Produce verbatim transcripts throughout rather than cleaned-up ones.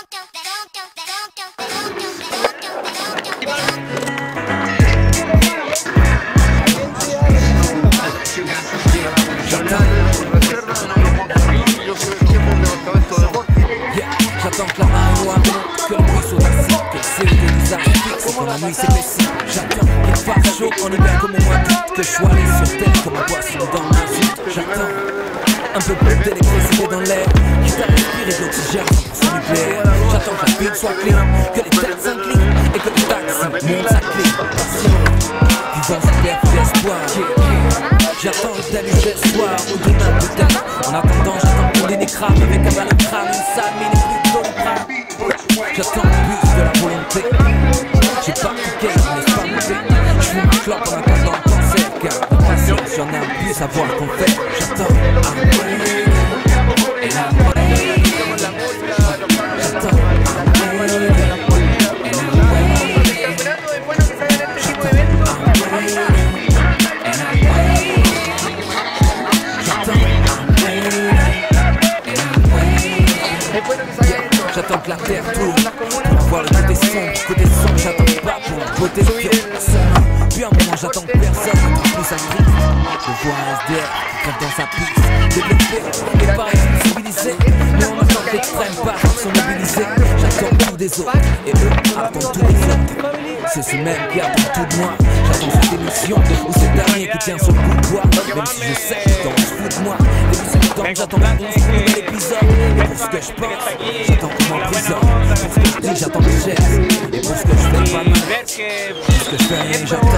J'attends que la marijuana monte, que le bruit soit assis, que le C O deux des armes fixe quand la nuit s'épaissit. J'attends qu'il fasse chaud en hiver comme au mois d'août, que je sois allé sur terre comme un poisson dans ma soute. J'attends un peu plus d'électricité dans l'air, quitte à respirer de l'oxygène sans son nucléaire. J'attends que la ville soit clean, que les têtes s'inclinent et que le taxi monte sa clé. Passion, vivant sous l'air d'espoir. J'attends le déluge de soir, ou demain peut-être. En attendant, j'attends qu'on des crânes avec un ballon de crâne, une salle mine et plus de doliprane. J'attends le bus de la volonté. J'ai pas piqué, je me laisse pas monter. J'fume ma clope en attendant le cancer, car de patience, j'en ai un plus à voir qu'on fait. J'attends un way, et un way. J'attends un way, et un way. J'attends que la terre tourne pour voir le côté sombre, côté sombre. J'attends pas pour le côté pire. Puis un moment j'attends que personne ne trouve plus sa crise. Je vois un S D F qui crève dans sa piste, développé et pareil civilisé, mais on attend que l'extrême part sont mobilisés. J'attends tout des autres et eux attendent tous les autres. C'est ce même qui attend tout de moi. J'attends cette émission ou ce dernier qui tient sur le bout de bois. Même si je sais que dans ce fout de moi. Et puis c'est le temps que j'attends la réponse pour le nouvel épisode. Et pour ce que je pense, j'attends qu'on m'emprisonne. Pour ce que je dis, j'attends que je gère. Et pour ce que je fais pas mal, pour ce que je fais rien, j'attends.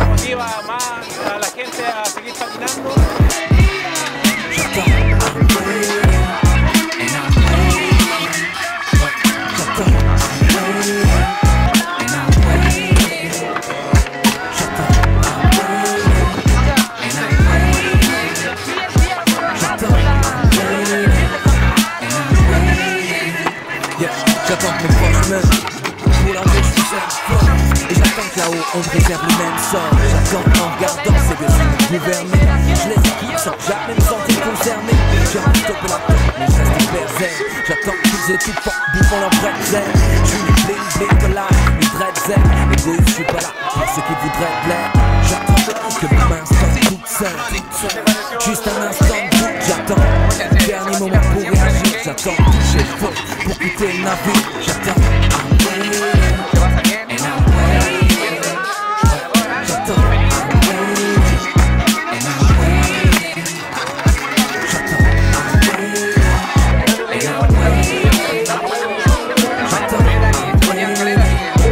J'attends que mes proches meurent, pour leur je suis fort. Et j'attends que là-haut on préserve le même sort. J'attends en regardant ces deux gouvernés. Je les équipe sans jamais me sentir concerné. J'ai envie de stopper la porte, mais je reste hyper zen. J'attends qu'ils aient tout fort, bouffant leur bretzel. Je suis les bling bling de l'âme, les dread zen. Égoïste, je suis pas là pour ceux qui voudraient plaire. J'attends que mon instant toute seule, juste un instant de doute. J'attends dernier moment pour réagir. J'attends toucher le faux pour quitter le navire. J'attends un way, et un way. J'attends un way, et un way. J'attends un way, et un way. J'attends un way, et un way.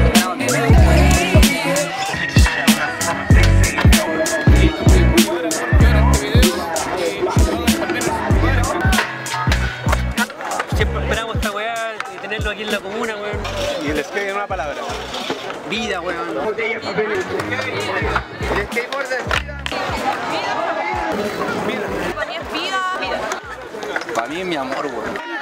Siempre esperamos esta weá y tenerlo aquí en la comuna, weón. Y les peguen una palabra. Vida, weón. Botella, papel. ¿Y el skateboarder? Vida. Para mí es vida. Para mí es mi amor, weón.